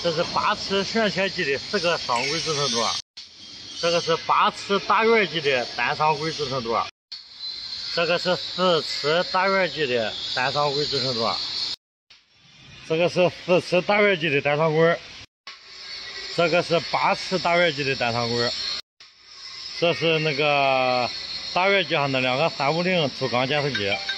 这是8尺旋切机的10个双轨支撑柱，这个是8尺大圆机的单双轨支撑柱，这个是10尺大圆机的单双轨支撑柱，这个是10尺大圆机的单双轨，这个是8尺大圆机的单双轨，这是那个大圆机上的2个350粗钢检测机。